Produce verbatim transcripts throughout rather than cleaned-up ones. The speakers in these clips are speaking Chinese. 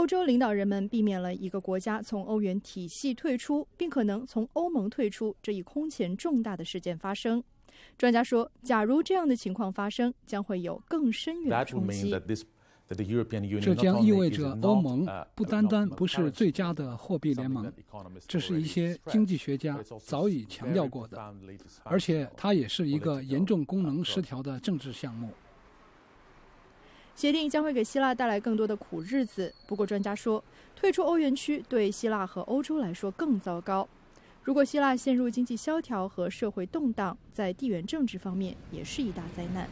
欧洲领导人们避免了一个国家从欧元体系退出，并可能从欧盟退出这一空前重大的事件发生。专家说，假如这样的情况发生，将会有更深远的冲击。 这将意味着欧盟不单单不是最佳的货币联盟，这是一些经济学家早已强调过的，而且它也是一个严重功能失调的政治项目。 协定将会给希腊带来更多的苦日子，不过专家说，退出欧元区对希腊和欧洲来说更糟糕。如果希腊陷入经济萧条和社会动荡，在地缘政治方面也是一大灾难。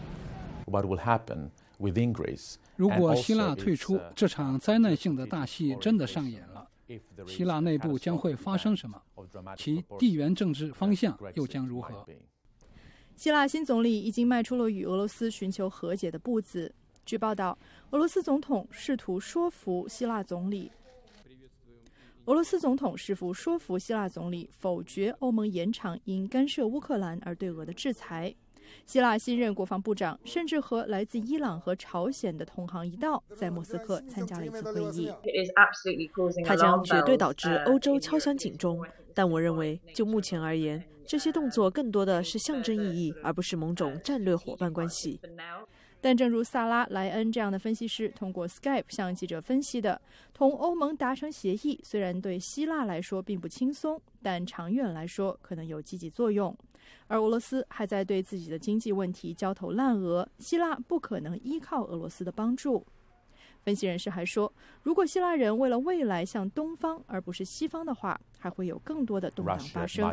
如果希腊退出，这场灾难性的大戏真的上演了。希腊内部将会发生什么？其地缘政治方向又将如何？ 希腊新总理已经迈出了与俄罗斯寻求和解的步子。据报道，俄罗斯总统试图说服希腊总理俄罗斯总统试图说服希腊总理否决欧盟延长因干涉乌克兰而对俄的制裁。希腊新任国防部长甚至和来自伊朗和朝鲜的同行一道，在莫斯科参加了一次会议。 它将绝对导致欧洲敲响警钟，但我认为，就目前而言，这些动作更多的是象征意义，而不是某种战略伙伴关系。 但正如萨拉·莱恩这样的分析师通过 Skype 向记者分析的，同欧盟达成协议虽然对希腊来说并不轻松，但长远来说可能有积极作用。而俄罗斯还在对自己的经济问题焦头烂额，希腊不可能依靠俄罗斯的帮助。分析人士还说，如果希腊人为了未来向东方而不是西方的话，还会有更多的动荡发生。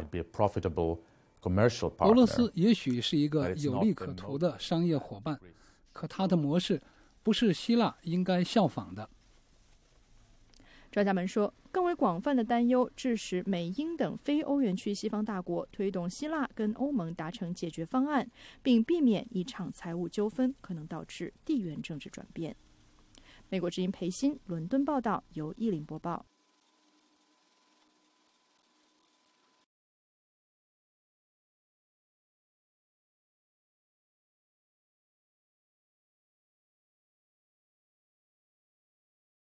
俄罗斯也许是一个有利可图的商业伙伴，可它的模式不是希腊应该效仿的。 专家们说，更为广泛的担忧致使美英等非欧元区西方大国推动希腊跟欧盟达成解决方案，并避免一场财务纠纷可能导致地缘政治转变。美国之音裴鑫伦敦报道，由依林播报。